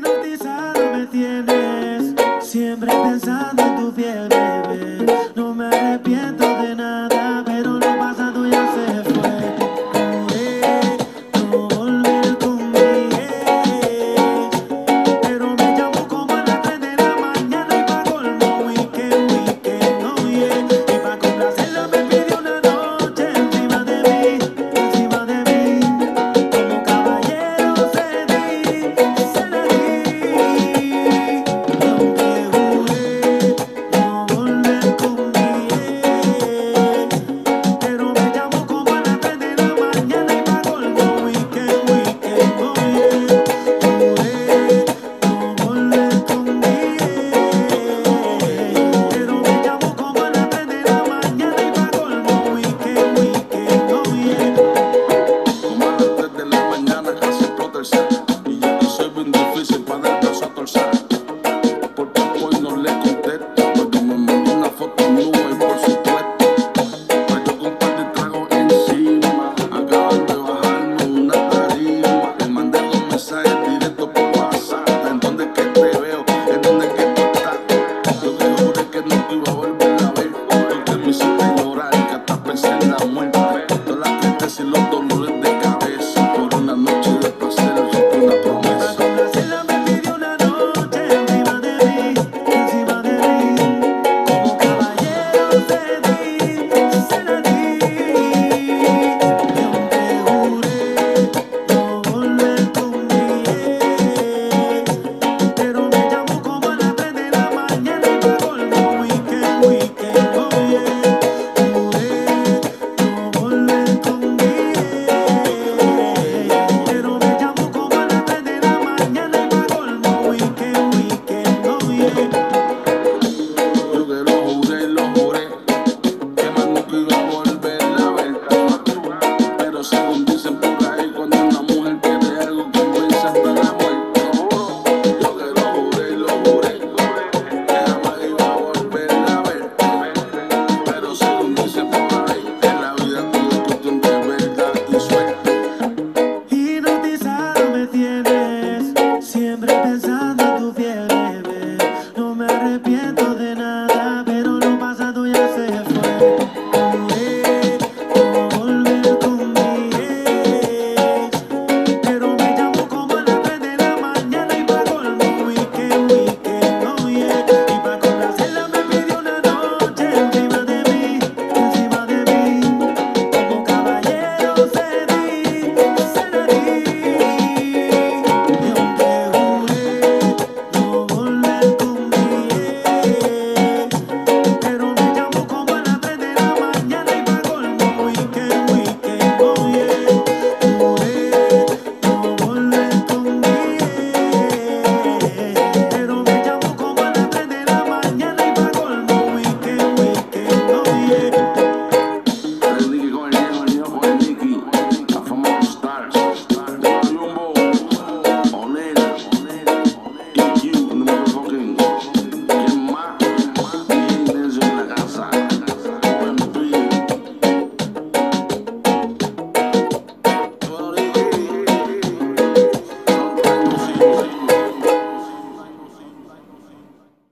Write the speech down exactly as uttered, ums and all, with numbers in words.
hipnotizado me tienes, siempre pensando en tu piel, bebé. No me arrepiento de nada, pero lo pasado ya se fue. Juré no volver conmigo, pero me llamo como a las tres de la mañana y pa' colmo weekend, weekend, oh yeah. Y pa' complacerla me pidió una noche encima de mí, encima de mí. Como caballero cedí, cedí. Y aunque juré no volver conmigo, pero me llamo como a las tres de la mañana y pa' colmo weekend, weekend, oh yeah. Juré no volver conmigo, pero me llamo como a las tres de la mañana y pa' colmo weekend, weekend, oh yeah. Como a las tres de la mañana casi explota el set.